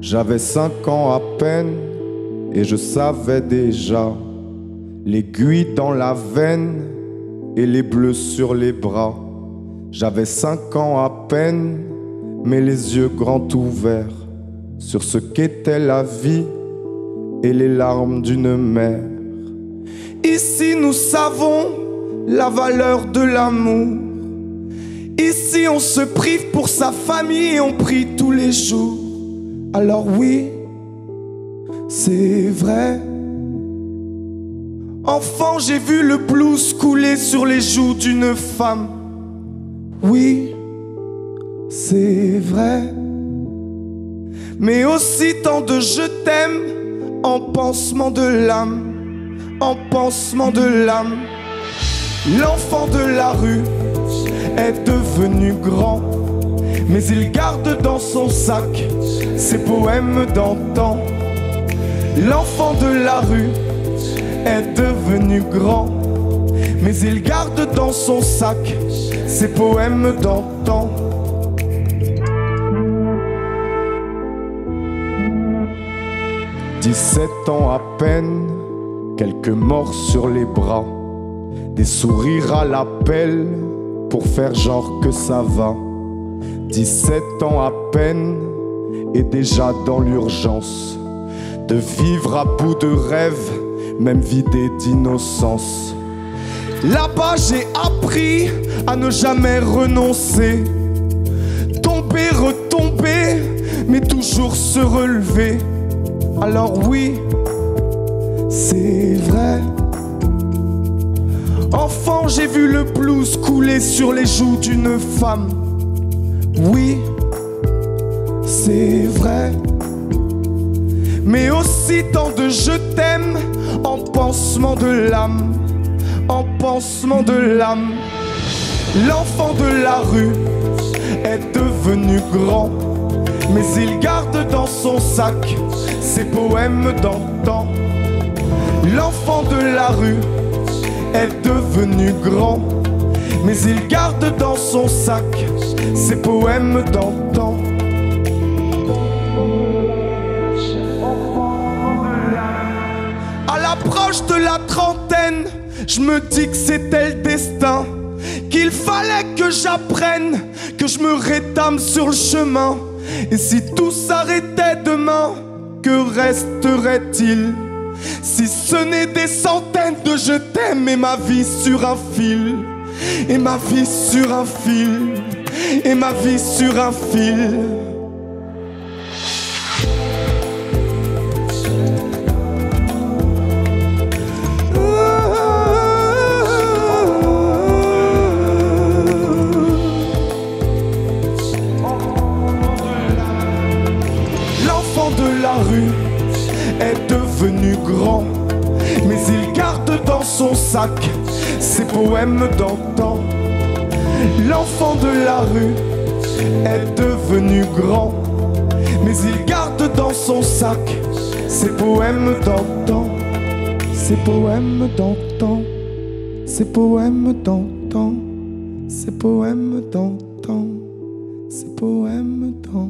J'avais 5 ans à peine et je savais déjà l'aiguille dans la veine et les bleus sur les bras. J'avais 5 ans à peine, mais les yeux grands ouverts sur ce qu'était la vie et les larmes d'une mère. Ici nous savons la valeur de l'amour. Ici on se prive pour sa famille et on prie tous les jours. Alors oui, c'est vrai. Enfant, j'ai vu le blues couler sur les joues d'une femme. Oui, c'est vrai. Mais aussi tant de je t'aime en pansement de l'âme, en pansement de l'âme. L'enfant de la rue est devenu grand, mais il garde dans son sac ses poèmes d'antan. L'enfant de la rue est devenu grand, mais il garde dans son sac ses poèmes d'antan. « 17 ans à peine, quelques morts sur les bras, des sourires à l'appel pour faire genre que ça va. 17 ans à peine et déjà dans l'urgence de vivre à bout de rêve, même vidé d'innocence. Là-bas j'ai appris à ne jamais renoncer, tomber, retomber, mais toujours se relever. Alors oui, c'est vrai. Enfant, j'ai vu le blues couler sur les joues d'une femme. Oui, c'est vrai. Mais aussi tant de je t'aime en pansement de l'âme, en pansement de l'âme. L'enfant de la rue est devenu grand, mais il garde dans son sac ses poèmes d'antan. L'enfant de la rue est devenu grand, mais il garde dans son sac ses poèmes d'antan. À l'approche de la trentaine, je me dis que c'était le destin, qu'il fallait que j'apprenne, que je me rétame sur le chemin. Et si tout s'arrêtait demain, que resterait-il? Si ce n'est des centaines de je t'aime et ma vie sur un fil, et ma vie sur un fil, et ma vie sur un fil. L'enfant de la rue est devenu grand, mais il garde dans son sac ses poèmes d'antan. L'enfant de la rue est devenu grand, mais il garde dans son sac ses poèmes d'antan. Ses poèmes d'antan, ses poèmes d'antan, ses poèmes d'antan, ses poèmes d'antan.